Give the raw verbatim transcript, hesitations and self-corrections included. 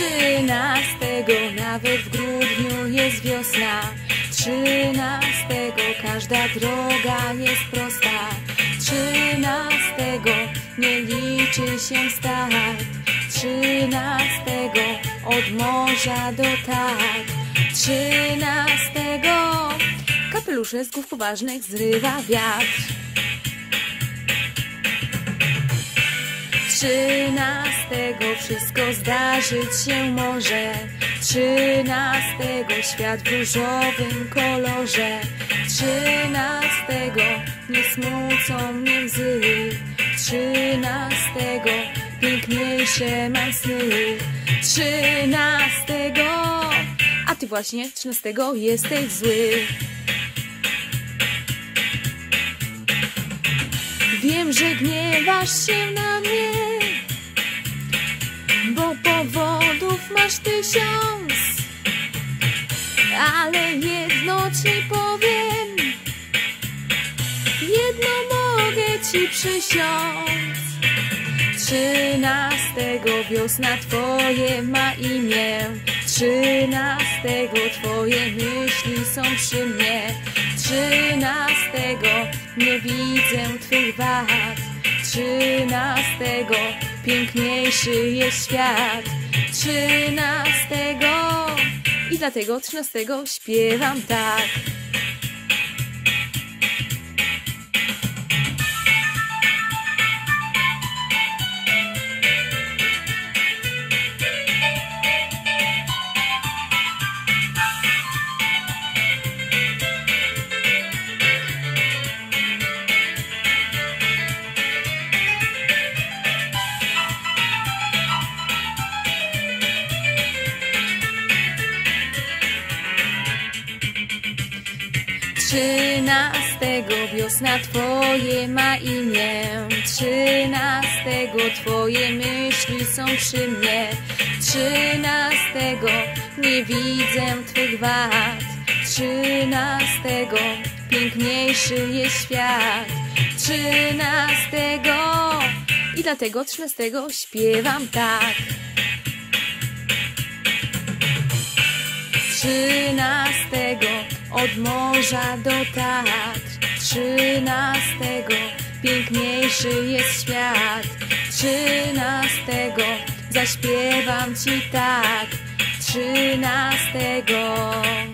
Trzynastego nawet w grudniu jest wiosna. Trzynastego każda droga jest prosta. Trzynastego nie liczy się start. Trzynastego od morza do tak. Trzynastego kapelusze z głów poważnych zrywa wiatr. Trzynastego wszystko zdarzyć się może. Trzynastego świat w różowym kolorze. Trzynastego nie smucą mnie łzy. Trzynastego piękniejsze mam sny. Trzynastego, a ty właśnie trzynastego jesteś zły. Wiem, że gniewasz się na mnie, bo powodów masz tysiąc, ale jedno ci powiem, jedno mogę ci przysiąc. Trzynastego wiosna twoje ma imię. Trzynastego twoje myśli są przy mnie. Trzynastego nie widzę twych wad. Trzynastego piękniejszy jest świat. Trzynastego i dlatego trzynastego śpiewam tak. Trzynastego wiosna twoje ma imię. Trzynastego twoje myśli są przy mnie. Trzynastego nie widzę twych wad. Trzynastego piękniejszy jest świat. Trzynastego i dlatego trzynastego śpiewam tak. Trzynastego od morza do Tatr. Trzynastego piękniejszy jest świat. Trzynastego zaśpiewam ci tak. Trzynastego